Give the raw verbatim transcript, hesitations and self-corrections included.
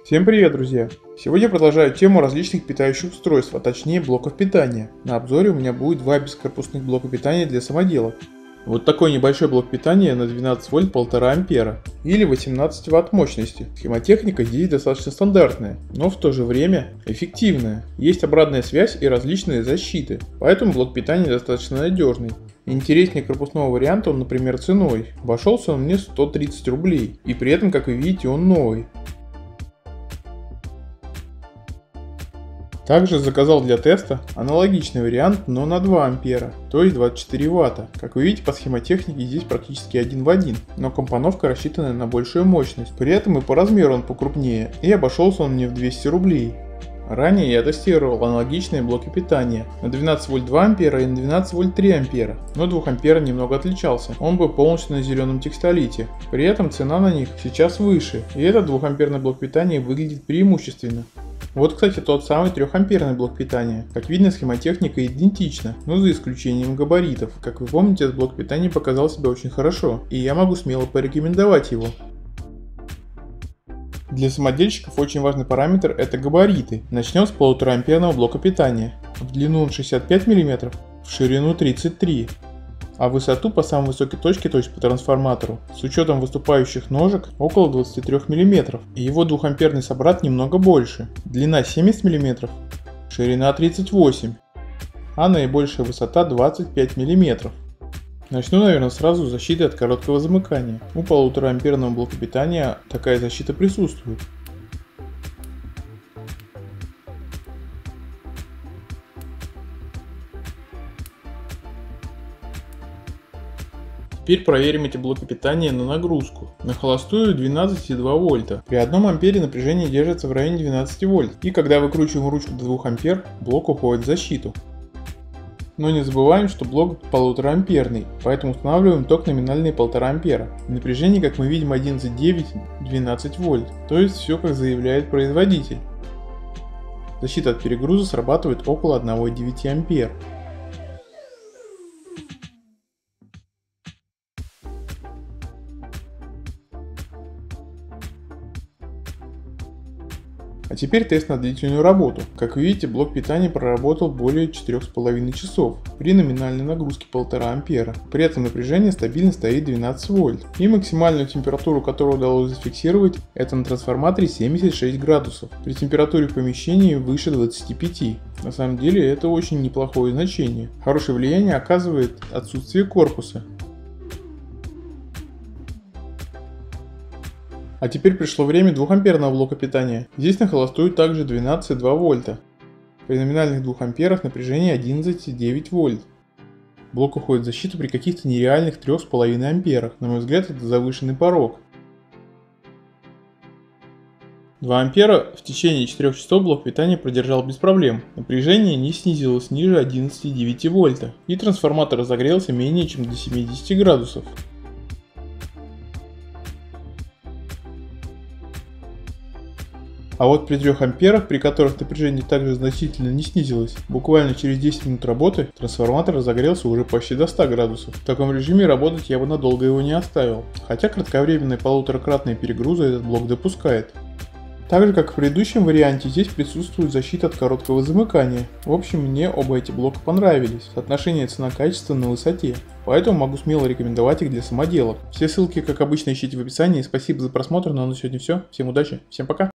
Всем привет, друзья! Сегодня продолжаю тему различных питающих устройств, а точнее блоков питания. На обзоре у меня будет два бескорпусных блока питания для самоделок. Вот такой небольшой блок питания на двенадцать вольт полтора ампера или восемнадцать ватт мощности. Схемотехника здесь достаточно стандартная, но в то же время эффективная. Есть обратная связь и различные защиты, поэтому блок питания достаточно надежный. Интереснее корпусного варианта он, например, ценой. Обошелся он мне сто тридцать рублей, и при этом, как вы видите, он новый. Также заказал для теста аналогичный вариант, но на два ампера, то есть двадцать четыре ватта. Как вы видите, по схемотехнике здесь практически один в один, но компоновка рассчитана на большую мощность. При этом и по размеру он покрупнее, и обошелся он мне в двести рублей. Ранее я тестировал аналогичные блоки питания на двенадцать вольт два ампера и на двенадцать вольт три ампера, но два ампера немного отличался, он был полностью на зеленом текстолите. При этом цена на них сейчас выше, и этот двухамперный блок питания выглядит преимущественно. Вот, кстати, тот самый трехамперный блок питания. Как видно, схемотехника идентична, но за исключением габаритов. Как вы помните, этот блок питания показал себя очень хорошо, и я могу смело порекомендовать его. Для самодельщиков очень важный параметр – это габариты. Начнем с полутораамперного блока питания. В длину он шестьдесят пять миллиметров, в ширину тридцать три, а высоту по самой высокой точке, то есть по трансформатору, с учетом выступающих ножек, около двадцати трёх миллиметров. И его двухамперный собрат немного больше. Длина семьдесят миллиметров, ширина тридцать восемь, а наибольшая высота двадцать пять миллиметров. Начну, наверное, сразу с защиты от короткого замыкания. У полутораамперного блока питания такая защита присутствует. Теперь проверим эти блоки питания на нагрузку. На холостую двенадцать и два вольта. При одном ампере напряжение держится в районе двенадцати вольт. И когда выкручиваем ручку до двух ампер, блок уходит в защиту. Но не забываем, что блок полутораамперный, поэтому устанавливаем ток номинальный полтора ампера. Напряжение, как мы видим, одиннадцать и девять — двенадцать вольт. То есть все как заявляет производитель. Защита от перегруза срабатывает около одного и девяти ампер. А теперь тест на длительную работу. Как вы видите, блок питания проработал более четырёх с половиной часов при номинальной нагрузке полтора ампера. При этом напряжение стабильно стоит двенадцать вольт. И максимальную температуру, которую удалось зафиксировать, это на трансформаторе семьдесят шесть градусов. При температуре в помещении выше двадцати пяти. На самом деле это очень неплохое значение. Хорошее влияние оказывает отсутствие корпуса. А теперь пришло время двухамперного блока питания. Здесь на холостую также двенадцать и два вольта. При номинальных двух амперах напряжение одиннадцать и девять вольт. Блок уходит в защиту при каких-то нереальных трёх с половиной амперах. На мой взгляд, это завышенный порог. два ампера в течение четырёх часов блок питания продержал без проблем. Напряжение не снизилось ниже одиннадцати и девяти вольта. И трансформатор разогрелся менее чем до семидесяти градусов. А вот при трёх амперах, при которых напряжение также значительно не снизилось, буквально через десять минут работы трансформатор разогрелся уже почти до ста градусов. В таком режиме работать я бы надолго его не оставил, хотя кратковременные полуторакратные перегрузы этот блок допускает. Так же как в предыдущем варианте, здесь присутствует защита от короткого замыкания. В общем, мне оба эти блока понравились, соотношение цена-качество на высоте, поэтому могу смело рекомендовать их для самоделок. Все ссылки, как обычно, ищите в описании. Спасибо за просмотр, ну а на сегодня все. Всем удачи, всем пока!